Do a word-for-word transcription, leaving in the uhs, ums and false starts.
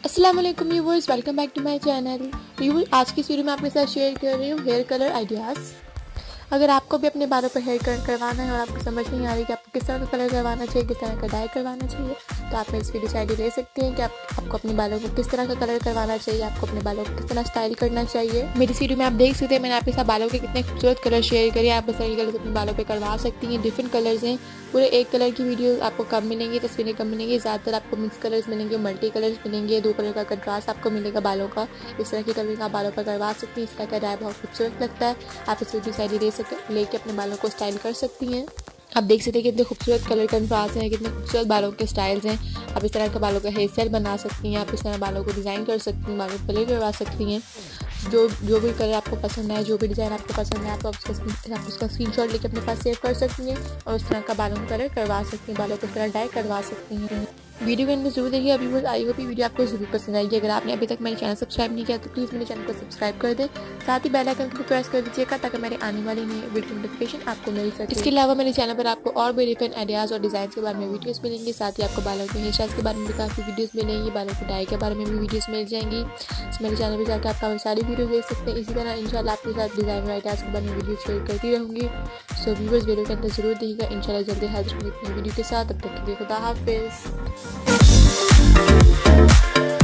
अस्सलाम वालेकुम viewers, welcome back to my channel. Viewers, आज की इस वीडियो में आपके साथ शेयर कर रही हूँ हेयर कलर आइडियाज़। अगर आपको भी अपने बालों पर हेयर कलर करवाना है और आपको समझ नहीं आ रही कि आपको किस तरह का कलर करवाना चाहिए, किस तरह का डाई करवाना चाहिए, तो आप मेरी इस वीडियो से आइडिया ले सकते हैं कि आप, आपको अपने बालों को किस तरह का कलर करवाना चाहिए, आपको अपने बालों को किस तरह स्टाइल करना चाहिए। मेरी इस वीडियो में आप देख सकते हैं मैंने आपके साथ बालों के कितने खूबसूरत कलर शेयर करिए। आप इस तरह के कलर अपने बालों पर करवा सकती हैं। डिफरेंट कलर्स हैं, पूरे एक कलर की वीडियो आपको कम मिलेंगी, तस्वीरें कम मिलेंगी। ज़्यादातर आपको मिक्स कलर्स मिलेंगे, मल्टी कलर्स मिलेंगे, दो कलर का कंट्रास्ट आपको मिलेगा बालों का। इस तरह की कलरिंग आप बालों पर करवा सकती हैं। इस तरह का डाई बहुत खूबसूरत लगता है। आप इस वीडियो से आइडिया ले सक लेके अपने बालों को स्टाइल कर सकती हैं। आप देख सकते हैं कितने खूबसूरत कलर कंट्रास्ट हैं, कितने खूबसूरत बालों के स्टाइल्स हैं। आप इस तरह का बालों का हेयर स्टाइल बना सकती हैं। आप इस तरह बालों को डिज़ाइन कर सकती हैं, बालों को कलर करवा सकती हैं। जो जो भी कलर आपको पसंद है, जो भी डिज़ाइन आपको पसंद है, आप उसका आप उसका स्क्रीनशॉट लेके अपने पास सेव कर सकती हैं और उस तरह का बालों का कलर करवा सकती हैं, बालों को इस तरह डाई करवा सकती हैं। वीडियो को अंदर जरूर देखिए। अभी वो आई होप वीडियो आपको जरूर पसंद आएगी। अगर आपने अभी तक मेरे चैनल सब्सक्राइब नहीं किया तो प्लीज़ मेरे चैनल को सब्सक्राइब कर दें, साथ ही बेल आइकन को प्रेस कर दीजिएगा ताकि मेरे आने वाली नई वीडियो नोटिफिकेशन आपको मिल सके। इसके अलावा मेरे चैनल पर आपको और भी डिफरेंट आइडियाज़ और डिज़ाइन के बारे में वीडियोज़ मिलेंगी। साथ ही आपको बालों के हेयर स्टाइल्स के बारे में भी काफ़ी वीडियोज़ मिलेंगी, बालों की डाई के बारे में भी वीडियोज़ मिल जाएंगी। तो मेरे चैनल पर जाकर आप काफ़ी सारी वीडियो देख सकते हैं। इसी तरह इंशाल्लाह आपके साथ डिज़ाइन आइडियाज़ के बारे में वीडियो शेयर करती रहूँगी। सो व्यूअर्स, वीडियो के अंदर जरूर देखिएगा। इंशाल्लाह जल्दी हाजिर होंगे अपनी वीडियो के साथ। तब तक के लिए खुदा हाफिज़।